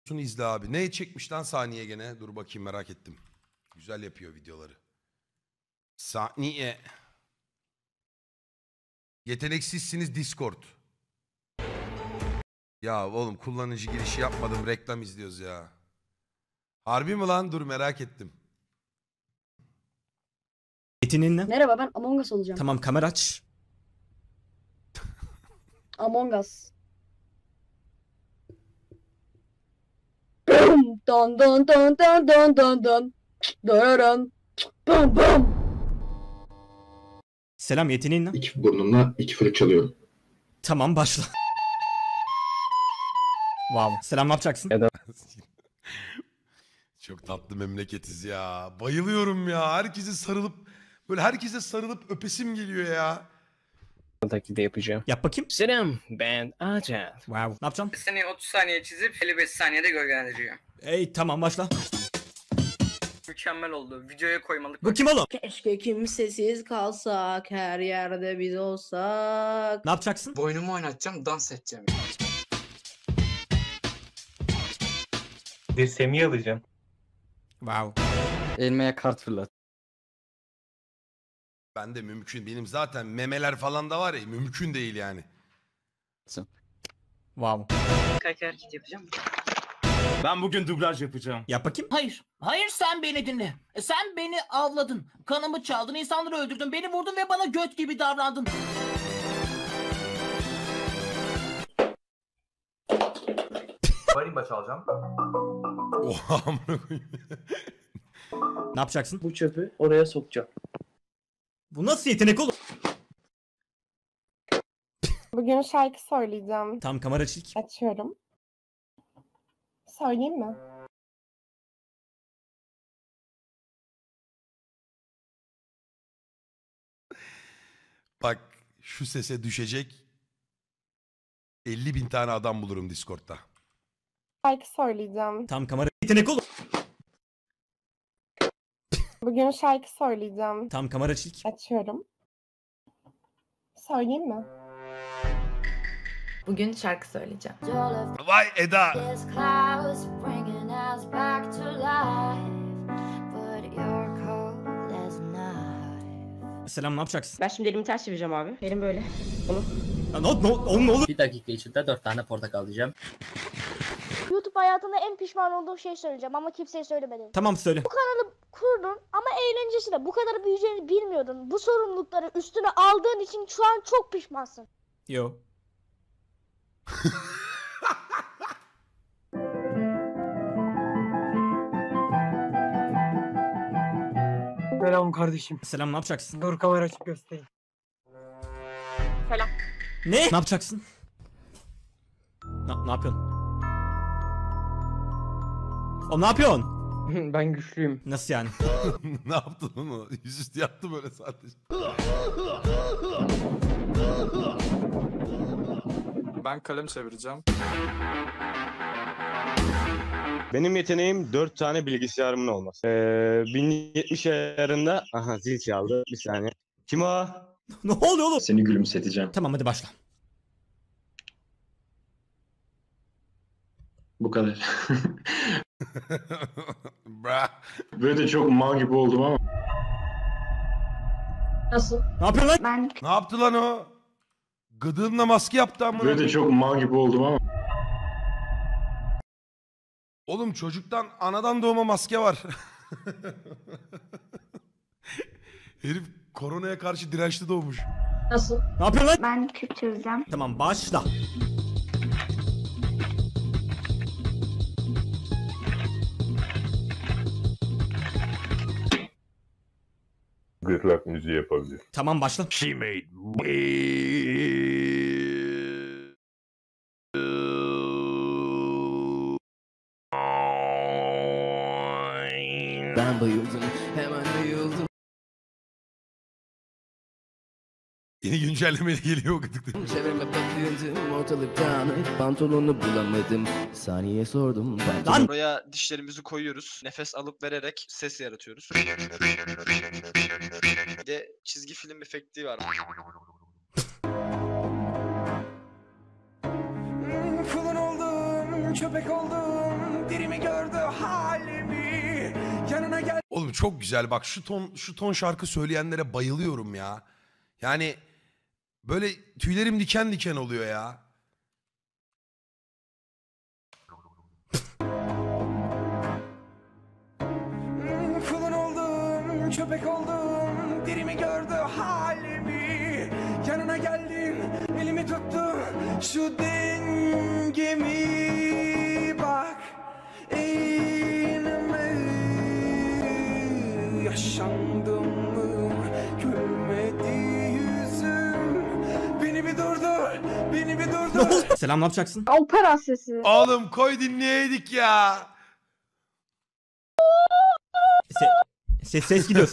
izle abi. Ne çekmiş lan Saniye gene? Dur bakayım merak ettim. Güzel yapıyor videoları. Saniye. Yeteneksizsiniz Discord. Ya oğlum kullanıcı girişi yapmadım. Reklam izliyoruz ya. Harbi mi lan? Dur merak ettim. Yeteneğin ne? Merhaba, ben Among Us olacağım. Tamam, kamera aç. Among Us. Bum, don don don don don don don. Dararan. Bum bum. Selam, yeteneğin ne? İki burnumla iki flüt çalıyorum. Tamam, başla. Wow. Selam, ne yapacaksın? Çok tatlı memleketiz ya. Bayılıyorum ya. Herkese sarılıp öpesim geliyor ya. Taklidi yapacağım. Yap bakayım. Selam, ben Acar. Wow. Ne yapacaksın? Seni 30 saniye çizip 55 saniyede gölgelendiriyor. Ey tamam, başla. Mükemmel oldu. Videoya koymalık. Bu kim oğlum? Keşke kimsesiz kalsak, her yerde biz olsak. Ne yapacaksın? Boynumu oynatacağım, dans edeceğim. Semih alacağım. Wow. Elmeye kart fırlat. Ben de mümkün. Benim zaten memeler falan da var ya. Mümkün değil yani. Wow. Kaç hareket yapacağım? Ben bugün dublaj yapacağım. Yap bakayım. Hayır. Hayır, sen beni dinle. Sen beni avladın. Kanımı çaldın, insanları öldürdün, beni vurdun ve bana göt gibi davrandın. Marimba çalacağım. Oha amına koyayım. Ne yapacaksın? Bu çöpü oraya sokacağım. Bu nasıl yetenek oğlum? Bugün şarkı söyleyeceğim. Tamam, kamera aç ilk. Açıyorum. Söyleyeyim mi? Bak şu sese düşecek 50.000 tane adam bulurum Discord'da. Şarkı söyleyeceğim. Tamam, kamera yetenek oğlum. Bugün şarkı söyleyeceğim. Tamam, kamera aç ilk. Açıyorum. Söyleyeyim mi? Bugün şarkı söyleyeceğim. Vay Eda. Selam, ne yapacaksın? Ben şimdi elimi ters çevireceğim abi. Elim böyle. Bunu. Ne olur? Bir dakika içinde 4 tane portakal diyeceğim. YouTube hayatında en pişman olduğum şey söyleyeceğim ama kimseye söylemedim. Tamam, söyle. Kurdun ama eğlencesi de bu kadar büyüyeceğini bilmiyordun. Bu sorumlulukları üstüne aldığın için şu an çok pişmansın. Yo. Selam kardeşim. Selam, ne yapacaksın? Dur kamera açıp göstereyim. Selam. Ne? Ne yapacaksın? Ne yapıyorsun? O ne yapıyorsun? Ben güçlüyüm. Nasıl yani? Ne yaptın onu? Yüzüstü yattı böyle sadece. Ben kalem çevireceğim. Benim yeteneğim 4 tane bilgisayarımın olması. 1070 ayarında... Aha zil çaldı. Bir saniye. Kim o? Ne oluyor oğlum? Seni gülümseteceğim. Tamam, hadi başla. Bu kadar. Bra. Böyle de çok mal gibi oldum ama. Nasıl? Ne yapıyorsun lan? Ben Ne yaptı lan o? Gıdığınla maske yaptı amına. Böyle de çok mal gibi oldum ama. Oğlum çocuktan anadan doğma maske var. Herif koronaya karşı dirençli doğmuş. Nasıl? Ne yapıyorsun lan? ben küp çözeceğim. Tamam, başla. Gırtlak müziği yapabilir. Tamam, başla. She made me. Ben bayıldım. Hemen bayıldım. Yeni güncellemeyle geliyor o gıdıklı. Çevreme bakıyordum ortalıktan. Pantolonu bulamadım. Saniye sordum. Lan! Buraya dişlerimizi koyuyoruz. Nefes alıp vererek ses yaratıyoruz. Bir de çizgi film efekti var. Kulun oldum, köpek oldum. gördü halimi yanına gel. Oğlum çok güzel bak şu ton şarkı söyleyenlere bayılıyorum ya. Yani böyle tüylerim diken diken oluyor ya. Kulun oldum, köpek oldum, dirimi gördü halimi. Yanına geldim, elimi tuttu, şu dengemi bak. Eğilme, yaşandım mı, gülmedi yüzüm. Beni bir durdur, beni bir durdur. Selam, ne yapacaksın? Opera sesi. Oğlum koy dinleyeydik ya. Ses gidiyor.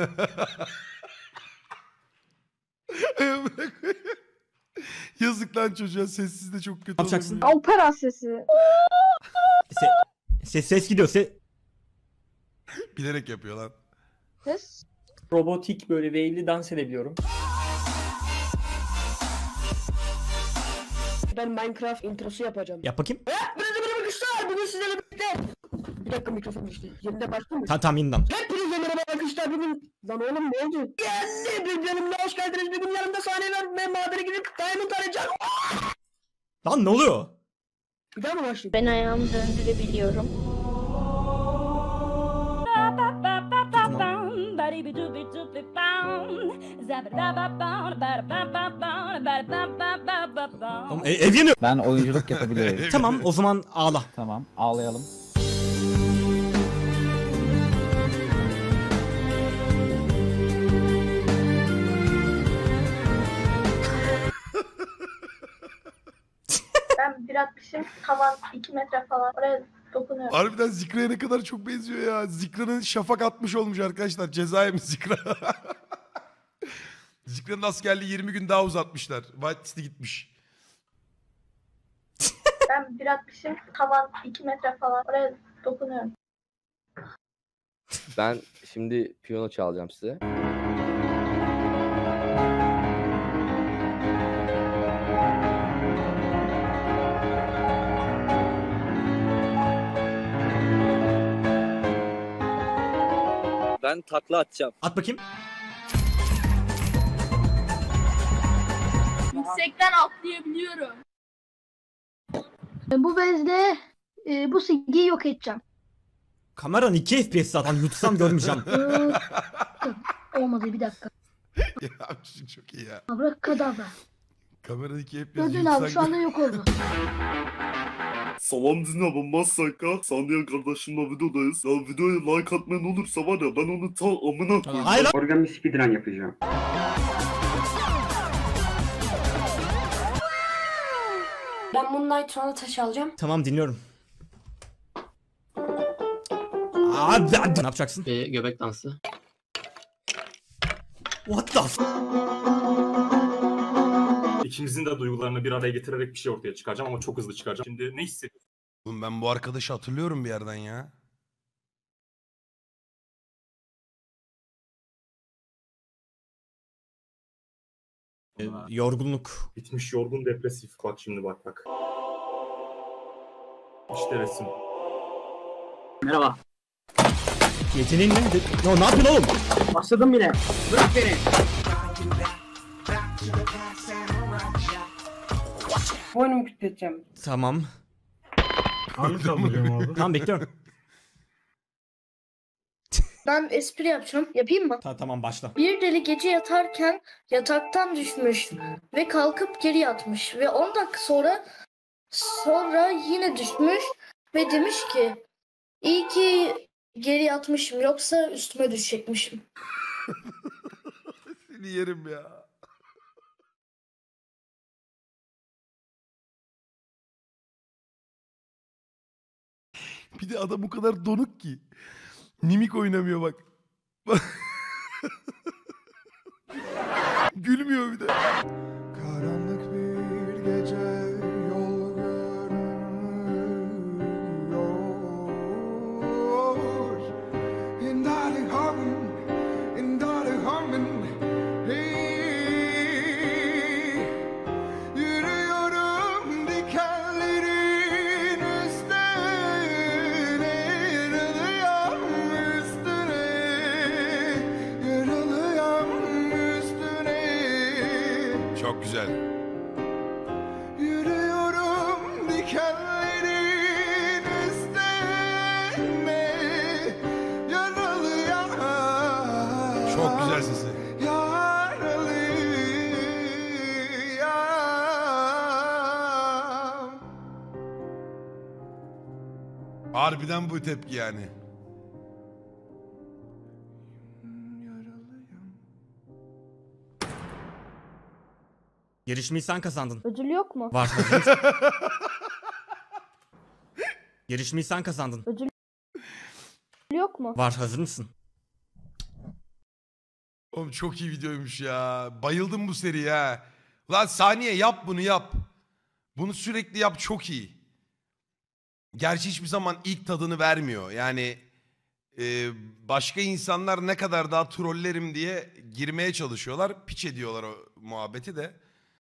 Yazık lan çocuğa, sessiz de çok kötü. Ne yapacaksın? Opera sesi. Ses gidiyor. Bilerek yapıyor lan. Ses. Robotik böyle wave'li dans edebiliyorum. Ben Minecraft introsu yapacağım. Yap bakayım. Merhaba arkadaşlar. Bugün sizlerle birlikte. Bir dakika, mikrofon düştü. Yerinde başka mı? Tamam yeniden. Hepinize merhaba arkadaşlar. Bugün... Lan oğlum ne oldu? Geldi. Birbirine hoş geldiniz. Bugün yanımda sahne var. Ben madene gidip Diamond arayacağım. Lan ne oluyor? Bir daha mı başlayayım? Ben ayağımı döndürebiliyorum. Tamam, ev yanıyor. Ben oyunculuk yapabiliyorum. Tamam o zaman ağla. Tamam, ağlayalım. Ben bir atmışım. Tavan 2 metre falan. Oraya dokunuyorum. Harbiden Zikra'ya ne kadar çok benziyor ya. Zikra'nın şafak atmış olmuş arkadaşlar. Cezaya mı Zikra? Zikra'nın askerliği 20 gün daha uzatmışlar. Whitelist'e gitmiş. Ben bir atmışım. Tavan 2 metre falan. Oraya dokunuyorum. Ben şimdi piyano çalacağım size. Ben takla atacağım. At bakayım. Yüksekten atlayabiliyorum. Bu bezle bu silgiyi yok edeceğim. Kameran 2 FPS zaten yutsam görmeyeceğim. Olmadı, bir dakika. Ya çocuk çok iyi ya. Abrakadabra. Kameradaki hep Gördün abi, şu anda yok oldu. Salam dinle, ben Masaka. Saniye kardeşimle videodayız. Ya videoya like atmayan olursa var ya, ben onu ta amına koyayım. Hayır lan. Origami speedrun yapacağım. Ben Moonlight sonra taş alacağım. Tamam dinliyorum. Abi ne yapacaksın? Göbek dansı. What the f... İkimizin de duygularını bir araya getirerek bir şey ortaya çıkaracağım ama çok hızlı çıkaracağım. Şimdi ne hissediyorsun? Oğlum ben bu arkadaşı hatırlıyorum bir yerden ya. Yorgunluk. Bitmiş, yorgun, depresif. Bak şimdi bak. İşte resim. Merhaba. Yeteneğin ne? Ne yapıyorsun oğlum? Başladım bile. Bırak beni. Boynumu kütleteceğim. Tamam. Tamam bekliyorum. Ben espri yapacağım. Yapayım mı? Tamam başla. Bir deli gece yatarken yataktan düşmüş ve kalkıp geri yatmış ve 10 dakika sonra yine düşmüş ve demiş ki iyi ki geri yatmışım, yoksa üstüme düşecekmişim. Seni yerim ya. Bir de adam o kadar donuk ki. Mimik oynamıyor bak. Gülmüyor bir de. Karanlık bir gece yol görünmüyor. In darling harmon, hey. Yürüyorum dikenlerin üstüne. Çok güzel. Yürüyorum dikenlerin üstüne, yaralıyam. Çok güzel sesi. Yaralıyam. Harbiden bu tepki yani. Yarışmayı sen kazandın. Ödül yok mu? Var hazır mısın? Yarışmayı sen kazandın. Ödül yok mu? Var hazır mısın? Oğlum çok iyi videoymuş ya. Bayıldım bu seriye ha. Lan saniye yap bunu yap. Bunu sürekli yap, çok iyi. Gerçi hiçbir zaman ilk tadını vermiyor. Yani başka insanlar ne kadar daha trollerim diye girmeye çalışıyorlar. Piç ediyorlar o muhabbeti de.